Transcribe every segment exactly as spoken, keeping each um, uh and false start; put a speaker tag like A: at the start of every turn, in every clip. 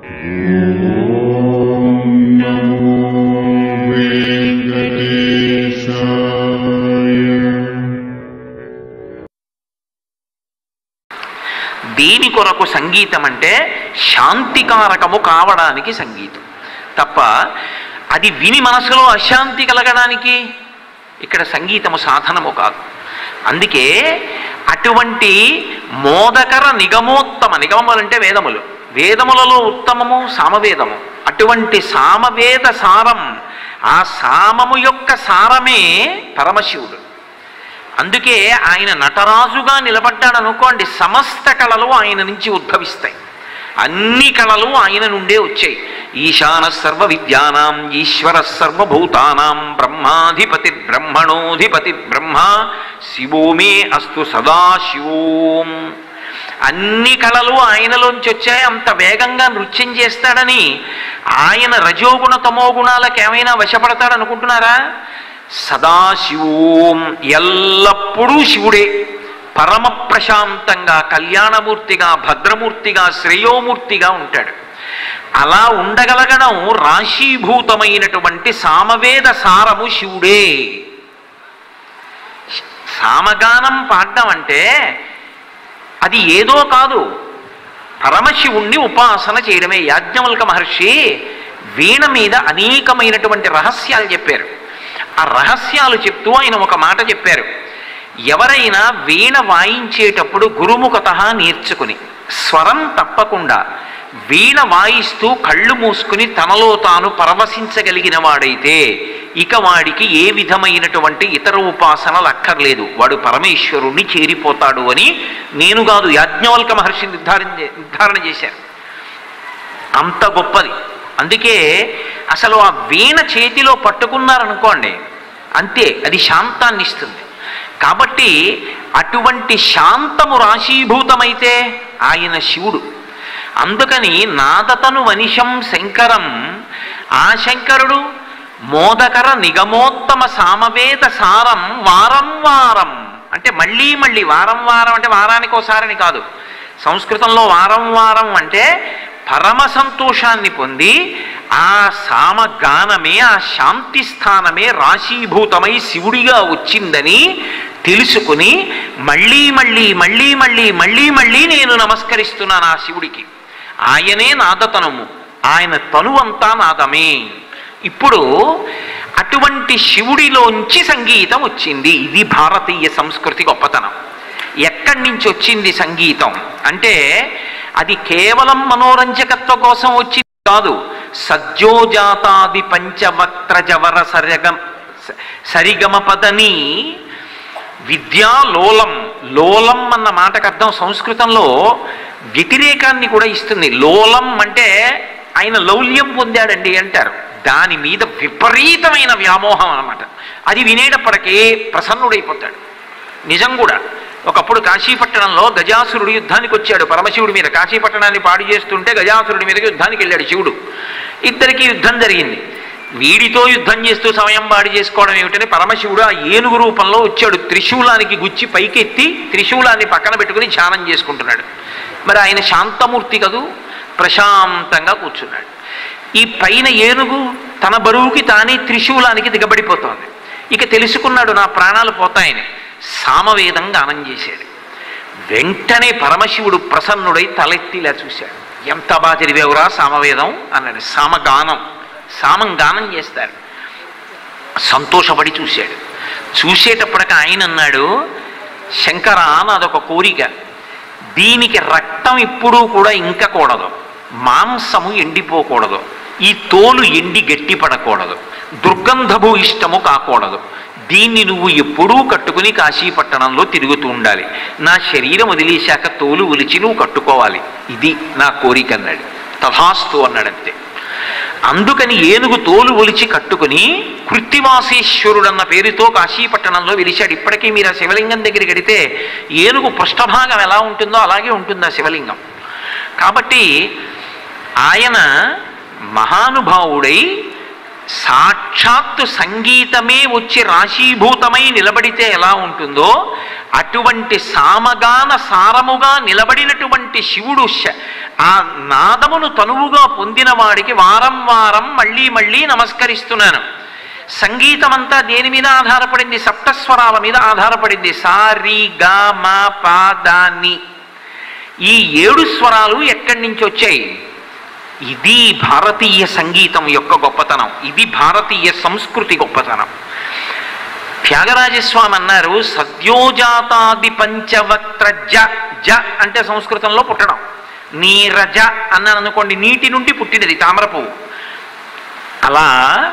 A: దేని కొరకు సంగీతం అంటే శాంతికారకము కావడానికి సంగీతం తప్ప అది విని మనసులో అశాంతి కలగడానికి ఇక్కడ సంగీతము సాధనము కాదు. అందుకే అటువంటి మోదకర నిగమోత్తమ, నిగమములంటే వేదములు, వేదములలో ఉత్తమము సామవేదము. అటువంటి సామవేద సారం, ఆ సామము యొక్క సారమే పరమశివుడు. అందుకే ఆయన నటరాజుగా నిలబడ్డాడు అనుకోండి, సమస్త కళలు ఆయన నుంచి ఉద్భవిస్తాయి. అన్ని కళలు ఆయన నుండే వచ్చాయి. ఈశాన సర్వ విద్యానాం ఈశ్వర సర్వభూతానాం బ్రహ్మాధిపతి బ్రహ్మణోధిపతి బ్రహ్మ శివో మే అస్తు సదాశివోం. అన్ని కళలు ఆయనలోంచి వచ్చాయి. అంత వేగంగా నృత్యం చేస్తాడని ఆయన రజోగుణ తమో గుణాలకు ఏమైనా వశపడతాడనుకుంటున్నారా? సదాశివోం, ఎల్లప్పుడూ శివుడే. పరమ ప్రశాంతంగా, కళ్యాణమూర్తిగా, భద్రమూర్తిగా, శ్రేయోమూర్తిగా ఉంటాడు. అలా ఉండగలగడం రాశీభూతమైనటువంటి సామవేద సారము శివుడే. సామగానం పాడడం అంటే అది ఏదో కాదు, పరమశివుణ్ణి ఉపాసన చేయడమే. యాజ్ఞవల్క మహర్షి వీణ మీద అనేకమైనటువంటి రహస్యాలు చెప్పారు. ఆ రహస్యాలు చెప్తూ ఆయన ఒక మాట చెప్పారు. ఎవరైనా వీణ వాయించేటప్పుడు గురుముఖత నేర్చుకుని స్వరం తప్పకుండా వీణ వాయిస్తూ కళ్ళు మూసుకుని తనలో తాను పరవశించగలిగిన వాడైతే ఇక వాడికి ఏ విధమైనటువంటి ఇతర ఉపాసనలు అక్కర్లేదు, వాడు పరమేశ్వరుణ్ణి చేరిపోతాడు అని నేను కాదు, యాజ్ఞవల్క మహర్షి నిర్ధారణ నిర్ధారణ చేశారు. అంత గొప్పది. అందుకే అసలు ఆ వీణ చేతిలో పట్టుకున్నారనుకోండి అంతే, అది శాంతాన్ని ఇస్తుంది. కాబట్టి అటువంటి శాంతము రాశీభూతమైతే ఆయన శివుడు. అందుకని నాదతను వనిషం శంకరం, ఆ శంకరుడు మోదకర నిగమోత్తమ సామవేద సారం వారం వారం అంటే మళ్ళీ మళ్ళీ, వారం వారం అంటే వారానికి ఒకసారని కాదు. సంస్కృతంలో వారం వారం అంటే పరమ సంతోషాన్ని పొంది ఆ సామగానమే, ఆ శాంతి స్థానమే రాశీభూతమై శివుడిగా వచ్చిందని తెలుసుకుని మళ్ళీ మళ్ళీ మళ్ళీ మళ్ళీ మళ్ళీ మళ్ళీ నేను నమస్కరిస్తున్నాను ఆ శివుడికి. ఆయనే నాదతనము, ఆయన తనువంతా నాదమే. ఇప్పుడు అటువంటి శివుడిలోంచి సంగీతం వచ్చింది. ఇది భారతీయ సంస్కృతి గొప్పతనం. ఎక్కడి నుంచి వచ్చింది సంగీతం అంటే అది కేవలం మనోరంజకత్వ కోసం వచ్చింది కాదు. సజ్జోజాతాది పంచవక్త్రజవర సరిగమ సరిగమ పదని విద్యా లోలం. లోలం అన్న మాటకు అర్థం సంస్కృతంలో వ్యతిరేకాన్ని కూడా ఇస్తుంది. లోలం అంటే ఆయన లౌల్యం పొందాడండి అంటారు. దాని మీద విపరీతమైన వ్యామోహం అన్నమాట. అది వినేటప్పటికీ ప్రసన్నుడైపోతాడు. నిజం కూడా. ఒకప్పుడు కాశీపట్టణంలో గజాసురుడు యుద్ధానికి వచ్చాడు పరమశివుడి మీద. కాశీపట్టణాన్ని పాడు చేస్తుంటే గజాసురుడి మీదకి యుద్ధానికి వెళ్ళాడు శివుడు. ఇద్దరికి యుద్ధం జరిగింది. వీడితో యుద్ధం చేస్తూ సమయం పాడు చేసుకోవడం ఏమిటని పరమశివుడు ఆ ఏనుగు రూపంలో వచ్చాడు. త్రిశూలానికి గుచ్చి పైకెత్తి త్రిశూలాన్ని పక్కన పెట్టుకుని ధ్యానం చేసుకుంటున్నాడు. మరి ఆయన శాంతమూర్తి కదూ, ప్రశాంతంగా కూర్చున్నాడు. ఈ పైన ఏనుగు తన బరువుకి తానే త్రిశూలానికి దిగబడిపోతోంది. ఇక తెలుసుకున్నాడు నా ప్రాణాలు పోతాయని. సామవేదం గానం చేశాడు. వెంటనే పరమశివుడు ప్రసన్నుడై తలెత్తి ఇలా చూశాడు. ఎంత బాగా చదివేవురా సామవేదం అన్నాడు. సామగానం, సామం గానం చేస్తారు. సంతోషపడి చూశాడు. చూసేటప్పటికి ఆయన అన్నాడు, శంకర నాదొక కోరిక, దీనికి రక్తం ఇప్పుడు కూడా ఇంకకూడదు, మాంసము ఎండిపోకూడదు, ఈ తోలు ఎండి గట్టిపడకూడదు, దుర్గంధభూ ఇష్టము కాకూడదు, దీన్ని నువ్వు ఎప్పుడూ కట్టుకుని కాశీపట్టణంలో తిరుగుతూ ఉండాలి. నా శరీరం వదిలేశాక తోలు ఒలిచి నువ్వు కట్టుకోవాలి, ఇది నా కోరిక అన్నాడు. తథాస్తు అన్నాడంతే. అందుకని ఏనుగు తోలు ఒలిచి కట్టుకుని కృత్తివాసేశ్వరుడన్న పేరుతో కాశీపట్టణంలో వెలిశాడు. ఇప్పటికీ మీరు ఆ శివలింగం దగ్గరికి వెడితే ఏనుగు పృష్ఠభాగం ఎలా ఉంటుందో అలాగే ఉంటుంది ఆ శివలింగం. కాబట్టి ఆయన మహానుభావుడై సాక్షాత్తు సంగీతమే వచ్చి రాశీభూతమై నిలబడితే ఎలా ఉంటుందో అటువంటి సామగాన సారముగా నిలబడినటువంటి శివుడు ఆ నాదమును తనువుగా పొందిన వాడికి వారం వారం మళ్ళీ మళ్ళీ నమస్కరిస్తున్నాను. సంగీతం అంతా దేని మీద ఆధారపడింది? సప్తస్వరాల మీద ఆధారపడింది. సా రి గా మా పా దా ని. ఈ ఏడు స్వరాలు ఎక్కడి నుంచి వచ్చాయి? ఇది భారతీయ సంగీతం యొక్క గొప్పతనం, ఇది భారతీయ సంస్కృతి గొప్పతనం. త్యాగరాజస్వామి అన్నారు, సద్యోజాతాది పంచవక్త్ర జ. జ అంటే సంస్కృతంలో పుట్టడం. నీరజ అన్నాను అనుకోండి, నీటి నుండి పుట్టినది తామర పువ్వు. అలా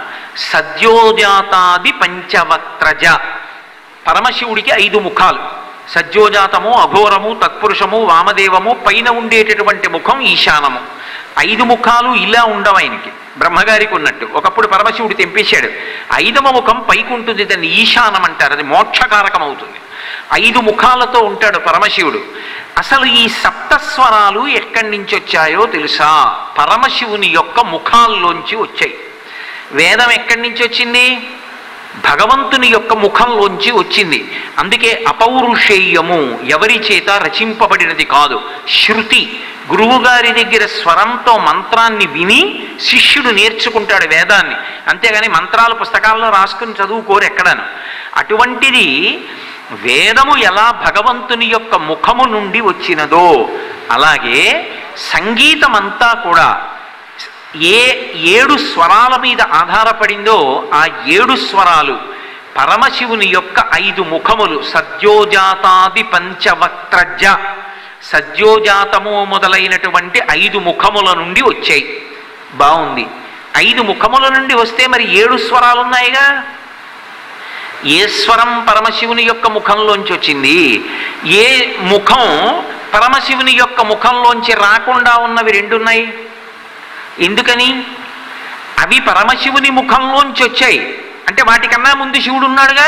A: సద్యోజాతాది పంచవక్త్రజ. పరమశివుడికి ఐదు ముఖాలు. సద్యోజాతము, అఘోరము, తత్పురుషము, వామదేవము, పైన ఉండేటటువంటి ముఖం ఈశానము. ఐదు ముఖాలు ఇలా ఉండవు ఆయనకి, బ్రహ్మగారికి ఉన్నట్టు. ఒకప్పుడు పరమశివుడు తెంపేశాడు. ఐదవ ముఖం పైకి ఉంటుంది, దాన్ని ఈశానం అంటారు, అది మోక్షకారకం అవుతుంది. ఐదు ముఖాలతో ఉంటాడు పరమశివుడు. అసలు ఈ సప్తస్వరాలు ఎక్కడి నుంచి వచ్చాయో తెలుసా? పరమశివుని యొక్క ముఖాల్లోంచి వచ్చాయి. వేదం ఎక్కడి నుంచి వచ్చింది? భగవంతుని యొక్క ముఖంలోంచి వచ్చింది. అందుకే అపౌరుషేయము, ఎవరి చేత రచింపబడినది కాదు. శృతి, గురువుగారి దగ్గర స్వరంతో మంత్రాన్ని విని శిష్యుడు నేర్చుకుంటాడు వేదాన్ని. అంతేగాని మంత్రాలు పుస్తకాల్లో రాసుకుని చదువుకోరు ఎక్కడను. అటువంటిది వేదము ఎలా భగవంతుని యొక్క ముఖము నుండి వచ్చినదో, అలాగే సంగీతం అంతా కూడా ఏ ఏడు స్వరాల మీద ఆధారపడిందో ఆ ఏడు స్వరాలు పరమశివుని యొక్క ఐదు ముఖములు. సద్యోజాతాది పంచవక్త్రజ, సద్యోజాతము మొదలైనటువంటి ఐదు ముఖముల నుండి వచ్చాయి. బాగుంది. ఐదు ముఖముల నుండి వస్తే మరి ఏడు స్వరాలు ఉన్నాయిగా. ఏ స్వరం పరమశివుని యొక్క ముఖంలోంచి వచ్చింది? ఏ ముఖం పరమశివుని యొక్క ముఖంలోంచి రాకుండా ఉన్నవి రెండున్నాయి. ఎందుకని? అవి పరమశివుని ముఖంలోంచి వచ్చాయి అంటే వాటికన్నా ముందు శివుడు ఉన్నాడుగా.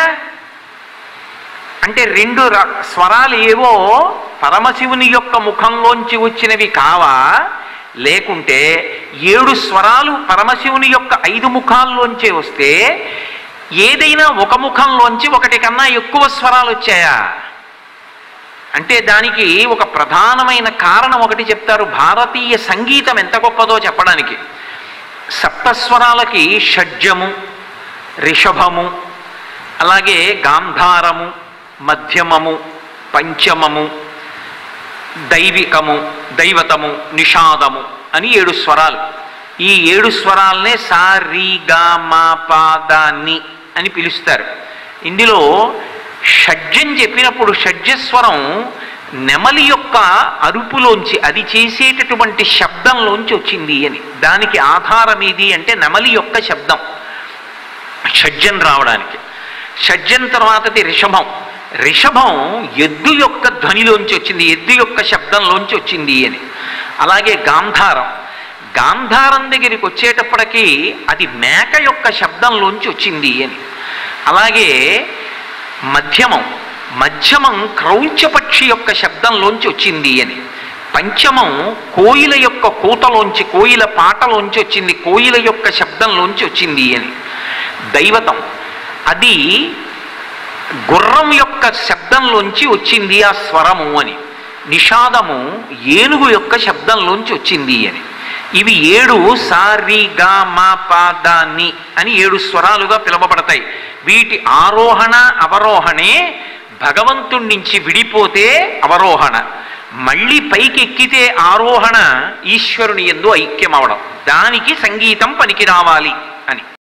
A: అంటే రెండు స్వరాలు ఏవో పరమశివుని యొక్క ముఖంలోంచి వచ్చినవి కావా? లేకుంటే ఏడు స్వరాలు పరమశివుని యొక్క ఐదు ముఖాల్లోంచి వస్తే ఏదైనా ఒక ముఖంలోంచి ఒకటి కన్నా ఎక్కువ స్వరాలు వచ్చాయా? అంటే దానికి ఒక ప్రధానమైన కారణం ఒకటి చెప్తారు. భారతీయ సంగీతం ఎంత గొప్పదో చెప్పడానికి. సప్తస్వరాలకి షడ్జము, రిషభము, అలాగే గాంధారము, మధ్యమము, పంచమము, దైవికము, దైవతము, నిషాదము అని ఏడు స్వరాలు. ఈ ఏడు స్వరాలనే సా రి గా మా పా దా ని అని పిలుస్తారు. ఇందులో షడ్జం చెప్పినప్పుడు షడ్జస్వరం నెమలి యొక్క అరుపులోంచి, అది చేసేటటువంటి శబ్దంలోంచి వచ్చింది అని. దానికి ఆధారం ఏది అంటే నెమలి యొక్క శబ్దం షడ్జం రావడానికి. షడ్జం తర్వాతది రిషభం. రిషభం ఎద్దు యొక్క ధ్వనిలోంచి వచ్చింది, ఎద్దు యొక్క శబ్దంలోంచి వచ్చింది అని. అలాగే గాంధారం, గాంధారం దగ్గరికి వచ్చేటప్పటికీ అది మేక యొక్క శబ్దంలోంచి వచ్చింది అని. అలాగే మధ్యమం, మధ్యమం క్రౌంచపక్షి యొక్క శబ్దంలోంచి వచ్చింది అని. పంచమం కోయిల యొక్క కూతలోంచి, కోయిల పాటలోంచి వచ్చింది, కోయిల యొక్క శబ్దంలోంచి వచ్చింది అని. దైవతం, అది గుర్రం యొక్క శబ్దంలోంచి వచ్చింది ఆ స్వరము అని. నిషాదము ఏనుగు యొక్క శబ్దంలోంచి వచ్చింది అని. ఇవి ఏడు సా రి గా మా పా దా ని అని ఏడు స్వరాలుగా పిలువబడతాయి. వీటి ఆరోహణ అవరోహణే భగవంతుడి నుంచి విడిపోతే అవరోహణ, మళ్ళీ పైకి ఎక్కితే ఆరోహణ ఈశ్వరుని యందు ఐక్యం అవడం. దానికి సంగీతం పనికి రావాలి అని.